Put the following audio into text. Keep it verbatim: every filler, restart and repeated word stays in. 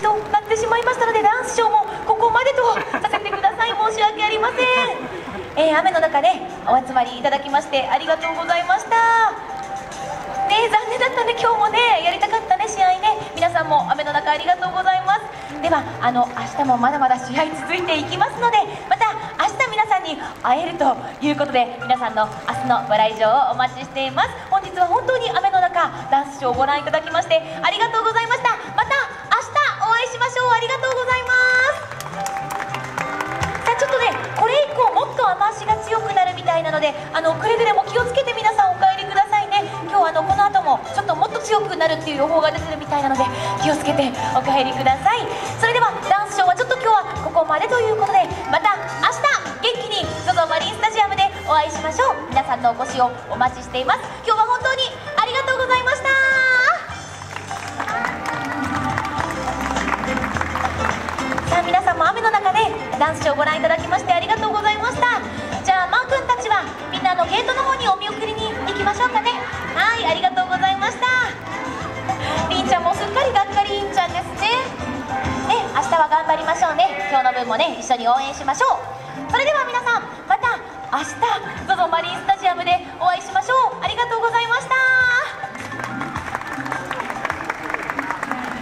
となってしまいましたので、ダンスショーもここまでとさせてください。申し訳ありません。えー、雨の中ねお集まりいただきましてありがとうございました。ね、残念だったね、今日もねやりたかったね試合ね。皆さんも雨の中ありがとうございます。ではあの明日もまだまだ試合続いていきますので、また明日皆さんに会えるということで、皆さんの明日のご来場をお待ちしています。本日は本当に雨の中ダンスショーをご覧いただきましてありがとうございました。また明日お会いしましょう。ありがとうございます。さあちょっとねこれ以降もっと雨足が強くなるみたいなので、あのくれぐれも気をつけて皆さんお帰りくださいね。今日あのこの後もちょっともっと強くなるっていう予報が出てるみたいなので気をつけてお帰りください。それではダンスショーはちょっと今日はここまでということで、また明日元気に ゾゾ マリンスタジアムでお会いしましょう。皆さんのお越しをお待ちしています。今日は本当にありがとうございました。さあ皆さんも雨の中でダンスショーをご覧いただきましてありがとうございました。じゃあマー君たちはみんなのゲートの方にお見送りに行きましょうかね。はい、ありがとうございました。りんちゃんもすっかりがっかりりんちゃんですね。ね、明日は頑張りましょうね。今日の分もね一緒に応援しましょう。それでは皆さんまた明日 ゾゾ マリンスタジアムでお会いしましょう。ありがとうございました。